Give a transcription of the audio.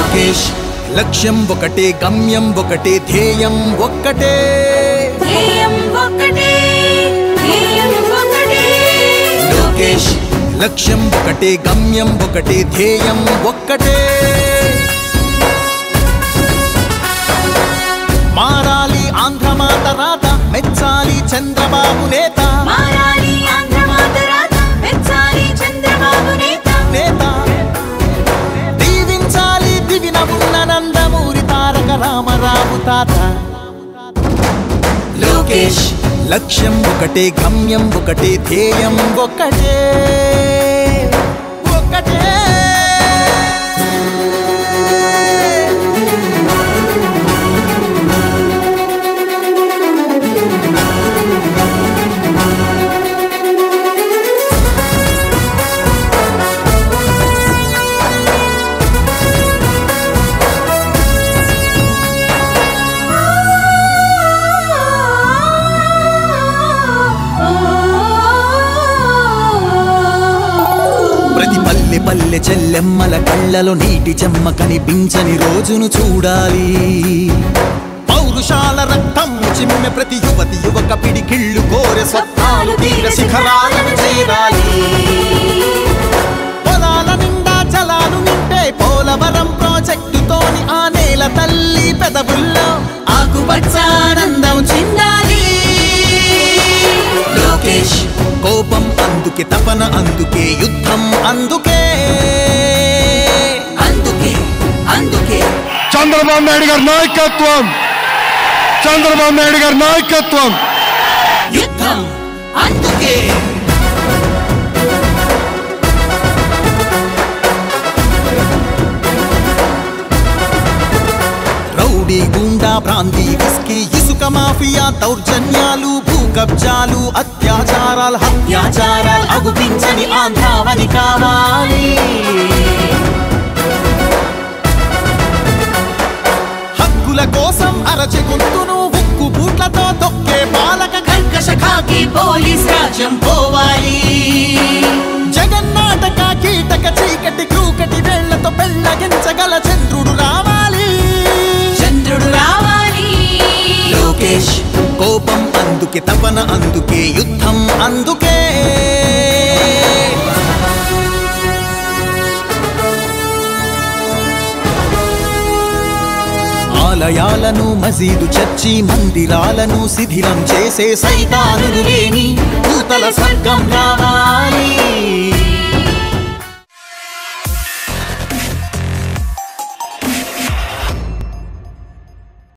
లోకేష్ లక్ష్యం ఒకటే గమ్యం ఒకటే ధ్యేయం ఒక్కటే లోకేష్ లక్ష్యం ఒకటే గమ్యం ఒకటే ధ్యేయం ఒక్కటే మారాలి ఆంధ్రమాత రాత మెచ్చాలి చంద్రబాబు నేత దీవించాలి దివిన ఉన్న నందమూరి తారక రామరావు తాత లోకేష్ లక్ష్యం ఒకటే గమ్యం ఒకటే ధ్యేయం ఒకటే ఒకటే పల్లె చెల్లెమ్మల కళ్ళలో నీటి చెమ్మ కనిపించని రోజును చూడాలి పౌరుషాల రక్తం చిమ్మె ప్రతి యువతి యువక పిడికిళ్ళు కోరె స్వప్నాలు తీర శిఖరాలను చేరాలి పొలాల నిండా జలాలు నింపే పోలవరం ప్రాజెక్టుతోని ఆ నేల తల్లి పెదవుల్లో ఆకుపచ్చానందం చిందాలి లోకేష్ కోపం అందుకే తపన అందుకే యుద్ధం అందుకే అందుకే అందుకే చంద్రబాబు నాయుడు గారి నాయకత్వం చంద్రబాబు నాయుడు గారి నాయకత్వం యుద్ధం అందుకే రౌడీ గుండా ప్రాంతీ విస్కీ ఇసుక మాఫియా దౌర్జన్యాలు భూకబ్జాలు అత్యాచారాలు హత్యాచారాలు అగుపించని ఆంధ్రావని కావాలి హక్కుల కోసం అరచి గొంతును ఉక్కు బూట్లతో తొక్కే పాలక కర్కశ ఖాకీ పోలీస్ రాజ్యం పోవాలి జగన్నాటక కీటక చీకటి క్రూకటి వేళ్లతో పెళ్ళగించగల చంద్రుడు రావాలి చంద్రుడు రావాలి లోకేష్ కోపం అందుకే తపన అందుకే యుద్ధం అందుకే ఆలయాలను మసీదు చర్చి మందిరాలను శిథిలం చేసే సైతానులు లేని భూతల స్వర్గం రావాలి